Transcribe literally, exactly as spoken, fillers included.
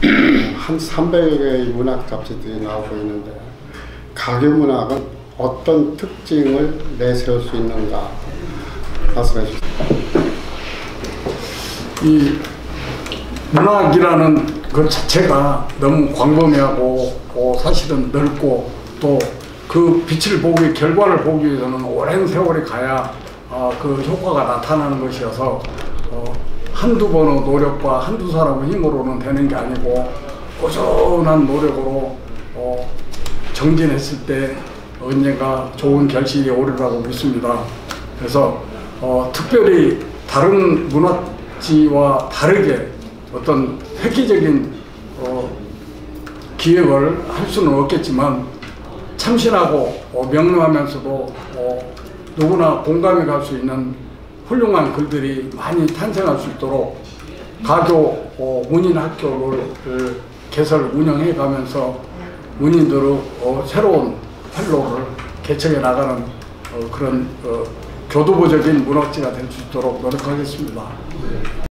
한 삼백여 개의 문학 잡지들이 나오고 있는데 가교 문학은 어떤 특징을 내세울 수 있는가 말씀해 주세요. 이 문학이라는 그 자체가 너무 광범위하고 어, 사실은 넓고 또 그 빛을 보기, 결과를 보기 위해서는 오랜 세월이 가야 어, 그 효과가 나타나는 것이어서 어, 한두 번의 노력과 한두 사람의 힘으로는 되는 게 아니고 꾸준한 노력으로 어, 정진했을 때 언젠가 좋은 결실이 오리라고 믿습니다. 그래서 어, 특별히 다른 문학지와 다르게 어떤 획기적인 어, 기획을 할 수는 없겠지만 참신하고 어, 명료하면서도 어, 누구나 공감이 갈 수 있는 훌륭한 글들이 많이 탄생할 수 있도록 가교 어, 문인학교를 개설 운영해 가면서 문인들의 어, 새로운 활로를 개척해 나가는 어, 그런 어, 교두보적인 문학지가 될 수 있도록 노력하겠습니다.